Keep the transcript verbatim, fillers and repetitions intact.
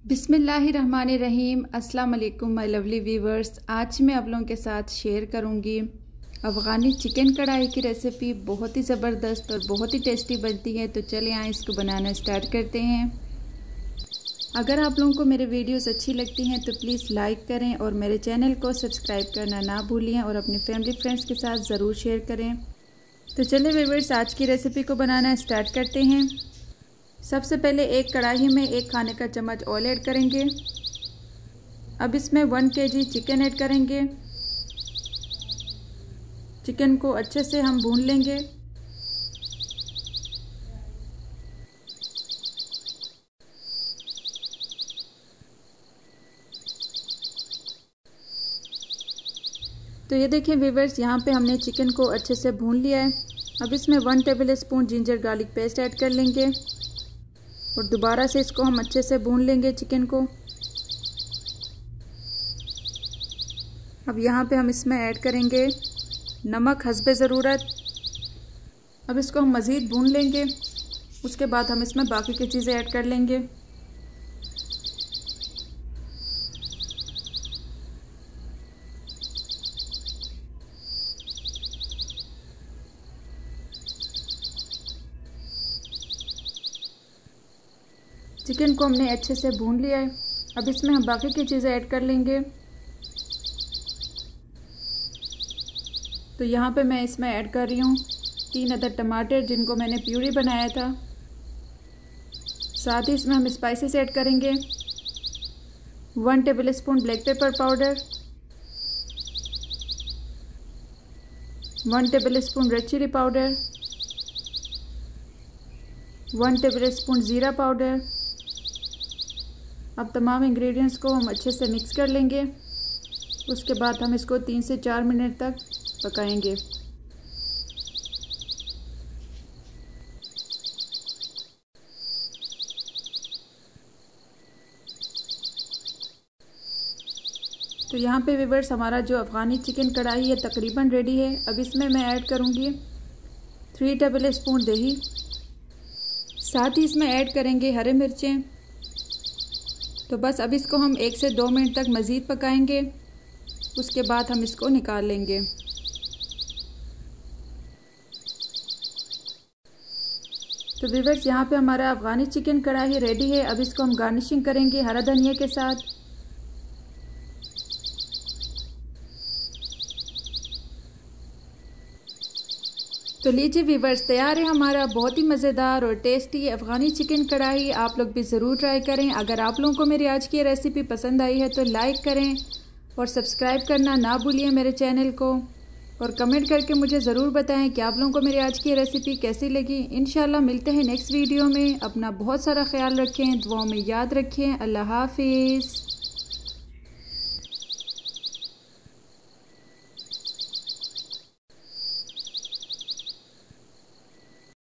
बिस्मिल्लाहिर्रहमानिर्रहीम। अस्सलाम वालेकुम माय लवली व्यूवर्स। आज मैं आप लोगों के साथ शेयर करूंगी अफ़गानी चिकन कढ़ाई की रेसिपी। बहुत ही ज़बरदस्त और बहुत ही टेस्टी बनती है। तो चलिए यहाँ इसको बनाना स्टार्ट करते हैं। अगर आप लोगों को मेरे वीडियोस अच्छी लगती हैं तो प्लीज़ लाइक करें और मेरे चैनल को सब्सक्राइब करना ना भूलिए और अपने फैमिली फ्रेंड्स के साथ ज़रूर शेयर करें। तो चलिए व्यूवर्स, आज की रेसिपी को बनाना स्टार्ट करते हैं। सबसे पहले एक कढ़ाई में एक खाने का चम्मच ऑयल ऐड करेंगे। अब इसमें वन केजी चिकन ऐड करेंगे। चिकन को अच्छे से हम भून लेंगे। तो ये देखिए व्यूअर्स, यहाँ पे हमने चिकन को अच्छे से भून लिया है। अब इसमें one table spoon ginger garlic paste add कर लेंगे और दोबारा से इसको हम अच्छे से भून लेंगे चिकन को। अब यहाँ पे हम इसमें ऐड करेंगे नमक हस्बे ज़रूरत। अब इसको हम मज़ीद भून लेंगे। उसके बाद हम इसमें बाकी की चीज़ें ऐड कर लेंगे। चिकन को हमने अच्छे से भून लिया है। अब इसमें हम बाकी की चीज़ें ऐड कर लेंगे। तो यहाँ पे मैं इसमें ऐड कर रही हूँ तीन अदर टमाटर जिनको मैंने प्यूरी बनाया था। साथ ही इसमें हम स्पाइसेस ऐड करेंगे। One table spoon black pepper powder, one table spoon red chilli powder, one table spoon jeera powder. अब तमाम इंग्रेडिएंट्स को हम अच्छे से मिक्स कर लेंगे। उसके बाद हम इसको तीन से चार मिनट तक पकाएंगे। तो यहाँ पे व्यूअर्स, हमारा जो अफ़गानी चिकन कढ़ाई है तकरीबन रेडी है। अब इसमें मैं ऐड करूँगी थ्री टेबल स्पून दही। साथ ही इसमें ऐड करेंगे हरे मिर्चें। तो बस अब इसको हम एक से दो मिनट तक मज़ीद पकाएंगे। उसके बाद हम इसको निकाल लेंगे। तो व्यूअर्स, यहाँ पे हमारा अफ़गानी चिकन कढ़ाई रेडी है। अब इसको हम गार्निशिंग करेंगे हरा धनिया के साथ। तो लीजिए व्यूअर्स, तैयार है हमारा बहुत ही मज़ेदार और टेस्टी अफ़गानी चिकन कढ़ाई। आप लोग भी ज़रूर ट्राई करें। अगर आप लोगों को मेरी आज की रेसिपी पसंद आई है तो लाइक करें और सब्सक्राइब करना ना भूलिए मेरे चैनल को। और कमेंट करके मुझे ज़रूर बताएं कि आप लोगों को मेरी आज की रेसिपी कैसी लगी। इंशाल्लाह मिलते हैं नेक्स्ट वीडियो में। अपना बहुत सारा ख्याल रखें, दुआओं में याद रखें। अल्लाह हाफिज़।